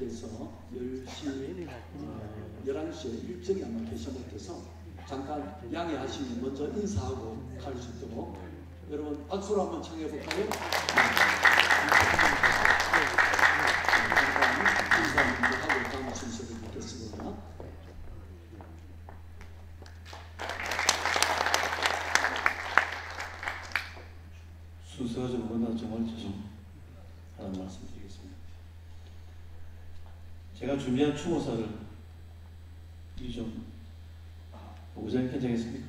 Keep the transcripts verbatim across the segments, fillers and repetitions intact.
대해서 열 시, 어, 열한 시에 일정이 아마 개시 못해서 잠깐 양해하시면 먼저 인사하고 갈 수 있도록 여러분 박수로 한번 청해 볼까요? 잠깐 인사 먼저 하고 다음 순서를 듣겠습니다. 순서가 좀 어긋나서 정말 죄송하다는 말씀 드리겠습니다. 제가 준비한 추모사를 이 좀 보고자님 괜찮겠습니까?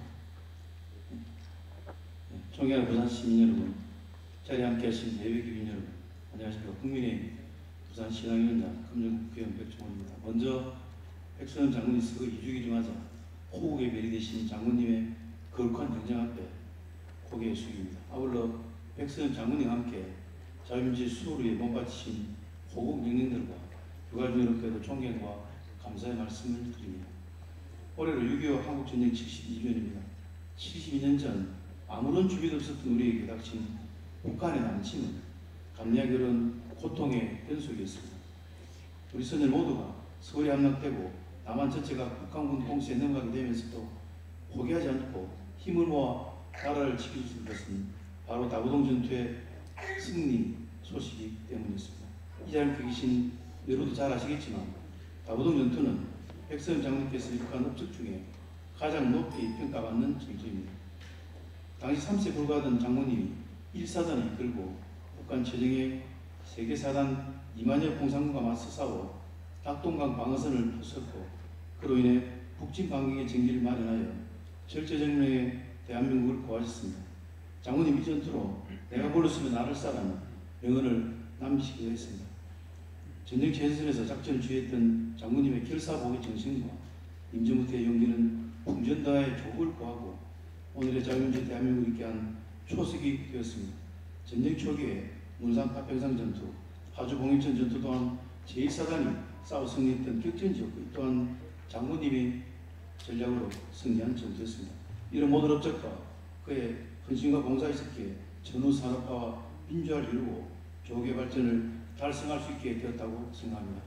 네. 존경하는 부산 시민 여러분, 자리에 함께하신 대외 기빈 여러분, 안녕하십니까. 국민의 부산 신앙위원장 금정국회의원 백종원입니다. 먼저 백선엽 장군이 서거 이 주기 좀 하자 호국의 별이 되신 장군님의 거룩한 등장 앞에 고개 숙입니다. 아울러 백선엽 장군님과 함께 자유민주주의 수호를 위해 몸바치신 호국 영령들과 유가족 여러분께도 존경과 감사의 말씀을 드립니다. 올해로 육이오 한국전쟁 칠십이 주년입니다. 칠십이 년 전 아무런 준비도 없었던 우리에게 닥친 북한의 남침은 감리하기 어려운 고통의 변속이었습니다. 우리 선열 모두가 서울이 함락되고 남한 전체가 북한군 공세에 넘어가게 되면서도 포기하지 않고 힘을 모아 나라를 지킬 수 있는 것은 바로 다부동 전투의 승리 소식이기 때문이었습니다. 이 자리에 계신 여러분도 잘 아시겠지만 다부동 전투는 백선엽 장군께서 이룩한 업적 중에 가장 높이 평가받는 전투입니다. 당시 삼 세 불과하던 장군님이 일 사단을 이끌고 북한 최정예 세계사단 이만여 공산군과 맞서 싸워 낙동강 방어선을 부쉈고 그로 인해 북진 반격의 전기를 마련하여 절제정령의 대한민국을 구하셨습니다. 장군님 이 전투로 내가 불렀으면 나를 싸라는 명언을 남기시기도 했습니다. 전쟁 최전선에서 작전을 주의했던 장군님의 결사복의 정신과 임진부터의 용기는 풍전다의 조국을 구하고 오늘의 자유민주 대한민국을 있게 한 초석이 되었습니다. 전쟁 초기에 문산 파평상 전투, 하주 봉익천 전투 또한 제일 사단이 싸워 승리했던 격전지였고 또한 장군님이 전략으로 승리한 전투였습니다. 이런 모든 업적과 그의 헌신과 봉사가 있었기에 전후 산업화와 민주화를 이루고 조국의 발전을 달성할 수 있게 되었다고 생각합니다.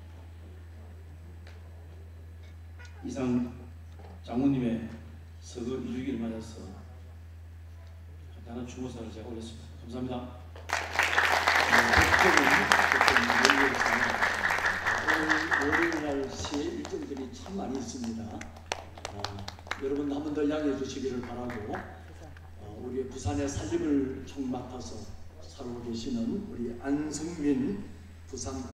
이상 장군님의 서거 이 주기를 맞아서 간단한 추모사를 제가 올렸습니다. 감사합니다. 오늘 월요일 날씨에 일정들이 참 많이 있습니다. 어, 여러분 한 번 더 양해해 주시기를 바라고 어, 우리 부산의 살림을 총 맡아서 살고 계시는 우리 안성민 부산